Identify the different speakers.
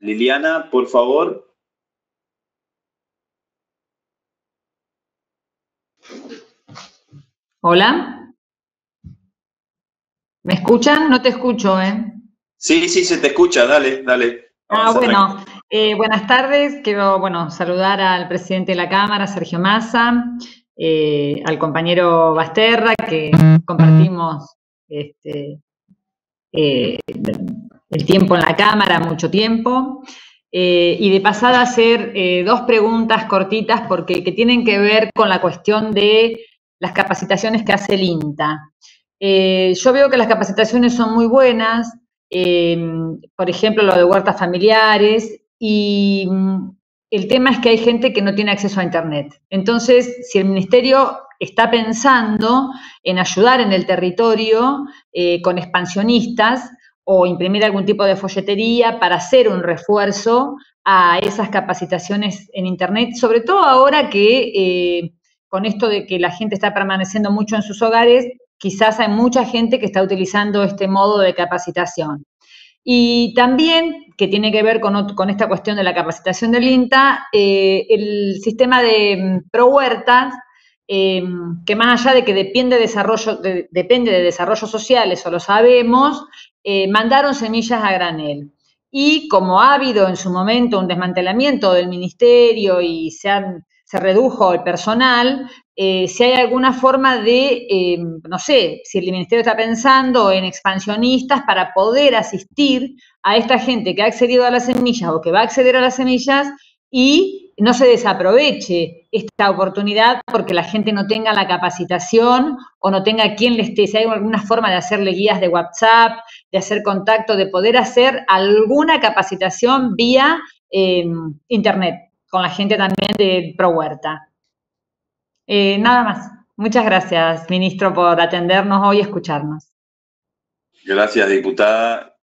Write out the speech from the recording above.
Speaker 1: Liliana, por favor.
Speaker 2: Hola, ¿me escuchan? No te escucho, ¿eh?
Speaker 1: Sí, sí, se te escucha, dale, dale. Avanza tranquilo.
Speaker 2: Bueno, buenas tardes. Quiero, saludar al presidente de la Cámara, Sergio Massa, al compañero Basterra, que compartimos este, eh, el tiempo en la Cámara, mucho tiempo. Y de pasada hacer dos preguntas cortitas que tienen que ver con la cuestión de las capacitaciones que hace el INTA. Yo veo que las capacitaciones son muy buenas, por ejemplo, lo de huertas familiares, y el tema es que hay gente que no tiene acceso a Internet. Entonces, si el Ministerio está pensando en ayudar en el territorio con expansionistas o imprimir algún tipo de folletería para hacer un refuerzo a esas capacitaciones en Internet, sobre todo ahora que con esto de que la gente está permaneciendo mucho en sus hogares, quizás hay mucha gente que está utilizando este modo de capacitación. Y también, que tiene que ver con esta cuestión de la capacitación del INTA, el sistema de ProHuertas, que más allá de que depende de desarrollo social, eso lo sabemos, mandaron semillas a granel. Y como ha habido en su momento un desmantelamiento del ministerio y se redujo el personal, si hay alguna forma de, no sé, si el Ministerio está pensando en expansionistas para poder asistir a esta gente que ha accedido a las semillas o que va a acceder a las semillas y no se desaproveche esta oportunidad porque la gente no tenga la capacitación o no tenga quien le esté, si hay alguna forma de hacerle guías de WhatsApp, de hacer contacto, de poder hacer alguna capacitación vía Internet, con la gente también de ProHuerta. Nada más. Muchas gracias, ministro, por atendernos hoy y escucharnos.
Speaker 1: Gracias, diputada.